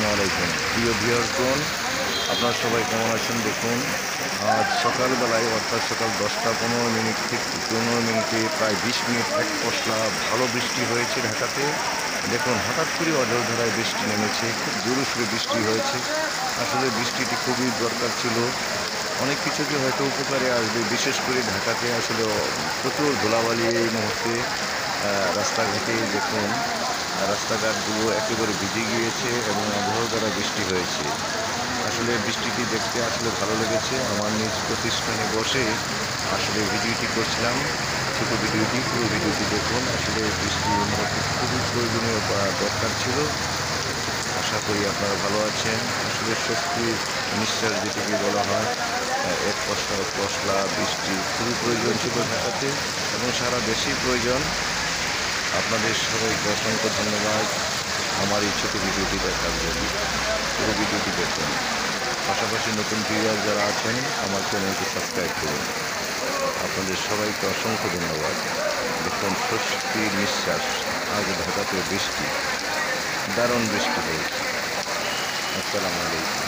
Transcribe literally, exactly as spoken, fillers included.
আসসালামু আলাইকুম প্রিয় ভিউয়ারগণ, আপনারা সবাই কেমন আছেন? দেখুন, আজ সকালবেলায় অর্থাৎ সকাল দশটা পনেরো মিনিট থেকে পনেরো মিনিটে প্রায় বিশ মিনিট এক পশলা ভালো বৃষ্টি হয়েছে ঢাকাতে। দেখুন, হঠাৎ করে অঝোরধারায় বৃষ্টি নেমেছে, খুব জোরে সোরে বৃষ্টি হয়েছে। আসলে বৃষ্টিটি খুবই দরকার ছিল, অনেক কিছুতে হয়তো উপকারে আসবে। বিশেষ করে ঢাকাতে আসলে প্রচুর ধুলাবালি এই মুহূর্তে। রাস্তাঘাটে দেখুন, রাস্তাঘাটগুলো একেবারে ভিজে গিয়েছে এবং অঝোর দ্বারা বৃষ্টি হয়েছে। আসলে বৃষ্টিটি দেখতে আসলে ভালো লেগেছে। আমার নিজ প্রতিষ্ঠানে বসে আসলে ভিডিওটি করছিলাম, ছোটো ভিডিওটি, পুরো ভিডিওটি দেখুন। আসলে বৃষ্টি এই মুহূর্তে খুবই প্রয়োজনীয় বা দরকার ছিল। আশা করি আপনারা ভালো আছেন। আসলে স্বস্তির নিঃশ্বাস যেটিকে বলা হয়, এক পশলা এক পশলা বৃষ্টি খুবই প্রয়োজন ছিল ঢাকাতে এবং সারা দেশেই প্রয়োজন। আপনাদের সবাইকে অসংখ্য ধন্যবাদ আমার এই ছোটো ভিডিওটি দেখার জন্য। পুরো ভিডিওটি দেখুন, পাশাপাশি নতুন ভিউয়ার যারা আছেন আমার চ্যানেলটি সাবস্ক্রাইব করুন। আপনাদের সবাইকে অসংখ্য ধন্যবাদ। দেখুন, স্বস্তির নিঃশ্বাস। আজ ঢাকাতে বৃষ্টি, দারুণ বৃষ্টি হয়েছে। আসসালামু আলাইকুম।